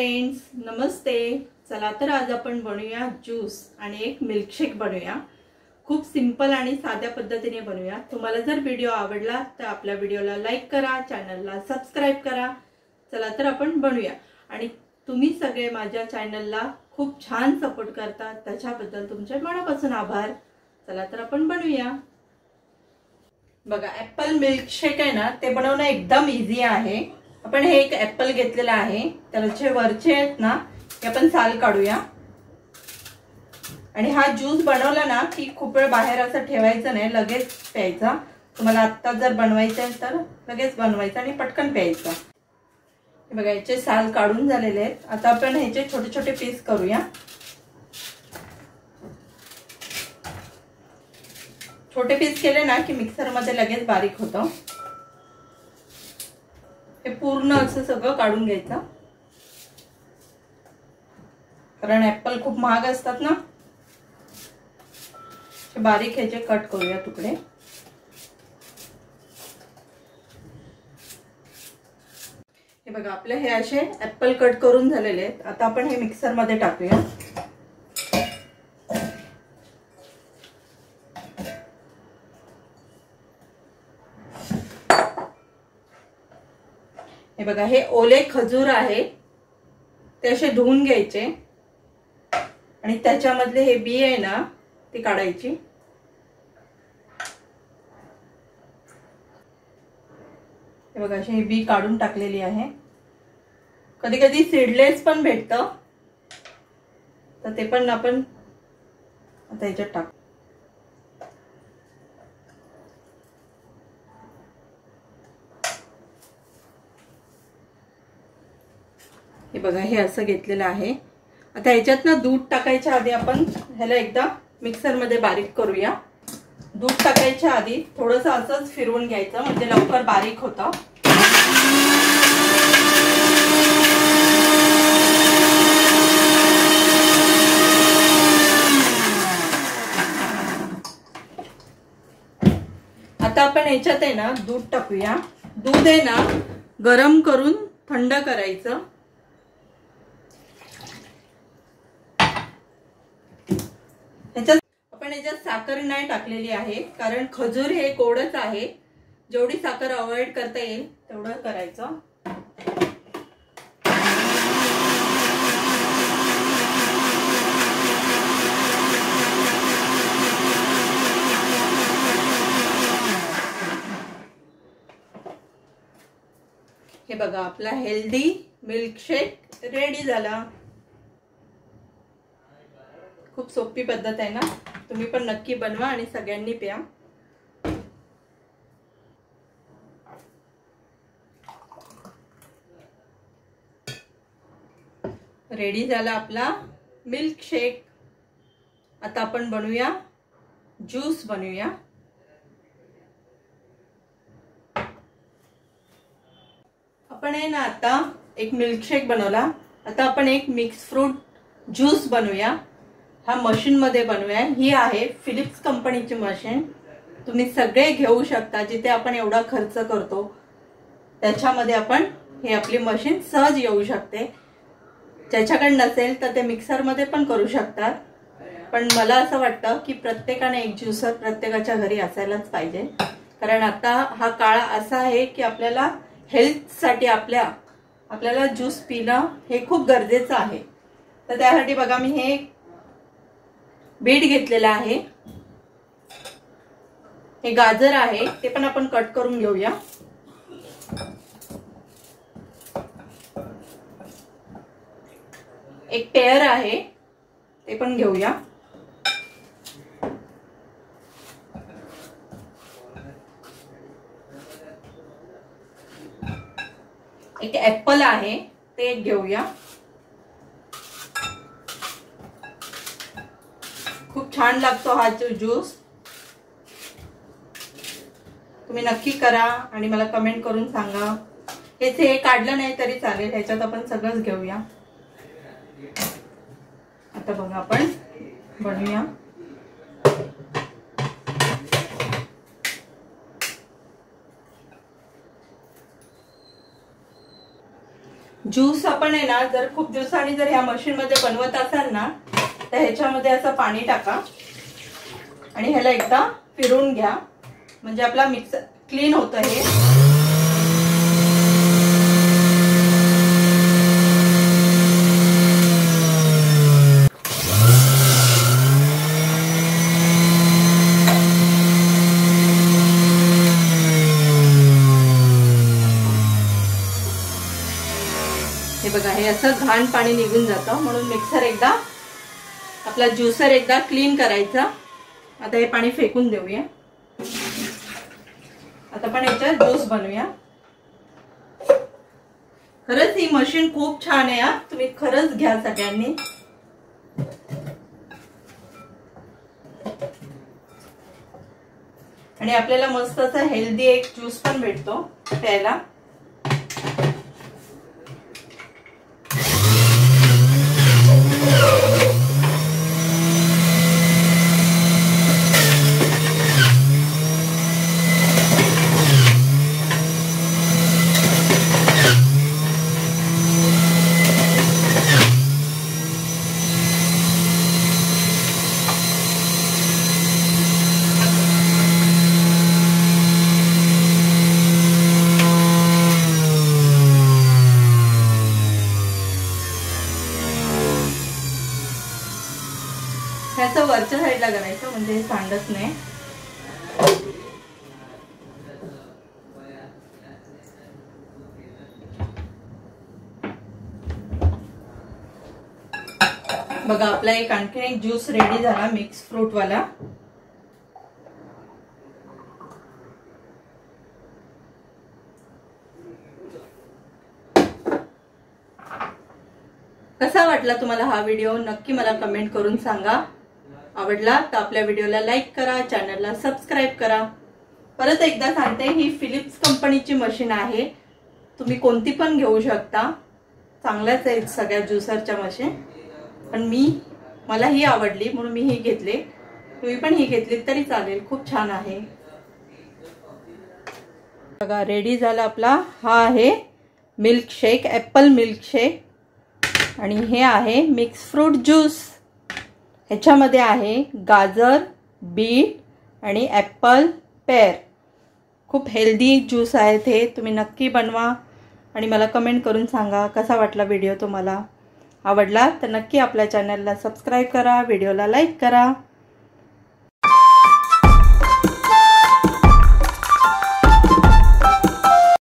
Friends, नमस्ते। चला तर आज आपण बनवूया ज्यूस आणि एक मिल्कशेक बनवूया। खूप सिंपल आणि साध्या पद्धतीने बनवूया। तुम्हाला जर व्हिडिओ आवडला तर आपल्या व्हिडिओला लाईक करा, चॅनलला सबस्क्राइब करा। चला तर आपण बनवूया। आणि तुम्ही सगळे माझ्या चॅनलला खूप छान सपोर्ट करता, त्याच्याबद्दल तुमचे मनापासून आभार। चला तर आपण बनवूया। बघा, ऍपल मिल्कशेक आहे ना, ते बनवणं एकदम इझी आहे। आपण हे एक ऍपल घेतलेला आहे, त्याचे वरचे आहेत ना हे आपण साल काढूया। आणि हा ज्यूस बनवला ना की खूप वेळ बाहेर असं ठेवायचं नाही, लगेच प्यायचा। तुम्हाला आता जर बनवायचं आहे तर लगेच बनवायचं आणि पटकन प्यायचं। हे बघा, याचे साल काढून झालेले आहेत। आता आपण ह्याचे छोटे छोटे पीस करूया। छोटे पीस केले ना की मिक्सर मध्ये लगेच बारीक होतं। हे पूर्ण असं सगळं काढून घ्यायचं, कारण ऍपल खूप महाग असतात ना। बारीक ह्याचे कट करूया तुकडे। हे बघा, आपले हे असे ऍपल कट करून झालेले आहेत। आता आपण हे मिक्सर मध्ये टाकूया। हे बघा, हे ओले खजूर आहे, ते असे धुवून घ्यायचे आणि त्याच्यामधले हे बी आहे ना ती काढायची। हे बघा, अशी हे बी काढून टाकलेली आहे। कधी कधी सीडलेस पण भेटतं, तर ते पण आपण आता याच्यात टाकू। हे बघा, हे असं घेतलेलं आहे। आता ह्याच्यात ना दूध टाकायच्या आधी आपण ह्याला एकदा मिक्सर मध्ये बारीक करूया। दूध टाकायच्या आधी थोडंसं असंच फिरवून घ्यायचं, म्हणजे लवकर बारीक होतं। आता आपण ह्याच्यात आहे ना दूध टाकूया। दूध आहे ना गरम करून थंड करायचं। ह्याच्यात आपण ह्याच्यात साखर नाही टाकलेली आहे, कारण खजूर हे गोडच आहे। जेवढी साखर अवॉइड करता येईल तेवढं करायचं। हे बघा, आपला हेल्दी मिल्कशेक रेडी झाला। खूप सोपी पद्धत आहे ना, तुम्ही पण नक्की बनवा आणि सगळ्यांनी प्या। रेडी झाला आपला मिल्कशेक। आता आपण बनवूया ज्यूस बनवूया। आपण आहे ना आता एक मिल्कशेक बनवला, आता आपण एक मिक्स फ्रूट ज्यूस बनवूया। हा मशीन मध्ये बनवूया। ही आहे फिलिप्स कंपनीची मशीन, तुम्ही सगळे घेऊ शकता। जिथे आपण एवढा खर्च करतो त्याच्यामध्ये आपण हे आपली मशीन सहज येऊ शकते। ज्याच्याकडे नसेल तर ते मिक्सर मध्ये पण करू शकतात, पण मला असं वाटतं की प्रत्येकाने एक ज्यूसर प्रत्येकाच्या घरी असायलाच पाहिजे। कारण आता हा काळ असा आहे की आपल्याला हेल्थ साठी आपल्याला ज्यूस पिणं हे खूप गरजेचं आहे। तर त्यासाठी बघा, मी हे बीट घेतलेला आहे, हे गाजर आहे, ते पण आपण कट करून घेऊया। एक पेअर आहे, ते पण घेऊया। एक ऍपल आहे, ते एक घेऊया। खूप छान लागतो हा ज्यूस, तुम्ही नक्की करा आणि मला कमेंट करून सांगा। हे काढलं नाही तरी चालेल, ह्याच्यात आपण सगळंच घेऊया। आता बघा, आपण बनवूया। ज्यूस आपण आहे ना, जर खूप दिवसांनी जर ह्या मशीन मध्ये बनवत असाल ना, तर ह्याच्यामध्ये असं पाणी टाका आणि ह्याला एकदा फिरवून घ्या, म्हणजे आपला मिक्सर क्लीन होतं हे। हे बघा, हे असं घाण पाणी निघून जातं, म्हणून मिक्सर एकदा आपला ज्यूसर एकदा क्लीन करायचा। आता हे पाणी फेकून देऊया। आता आपण याचा ज्यूस बनवूया। खरंच ही मशीन खूप छान आहे, तुम्ही खरंच घ्या सगळ्यांनी। आणि आपल्याला मस्त असा हेल्दी एक ज्यूस पण भेटतो प्यायला। ह्याचं वरच्या साईडला करायचं, म्हणजे हे सांडत नाही। बघा, आपला एक आणखी एक ज्यूस रेडी झाला, मिक्स फ्रूट वाला। कसा वाटला तुम्हाला हा व्हिडिओ, नक्की मला कमेंट करून सांगा। आवडला तर आपल्या व्हिडिओला लाईक करा, चॅनलला सबस्क्राईब करा। परत एकदा सांगते, ही फिलिप्स कंपनीची मशीन आहे, तुम्ही कोणती पण घेऊ शकता, चांगल्याच आहेत सगळ्या ज्यूसरच्या मशीन, पण मला ही आवडली म्हणून मी ही घेतली। तुम्ही पण ही घेतली तरी चालेल, खूप छान आहे। बघा, रेडी झाला आपला, हा आहे milk shake, apple milk shake, आणि हे आहे मिक्स फ्रूट ज्यूस। ह्याच्यामध्ये आहे गाजर, बीट आणि ॲपल, पेर। खूप हेल्दी ज्यूस आहे हे, तुम्ही नक्की बनवा आणि मला कमेंट करून सांगा कसा वाटला व्हिडिओ तुम्हाला। आवडला तर नक्की आपल्या चॅनलला सबस्क्राईब करा, व्हिडिओला लाईक करा।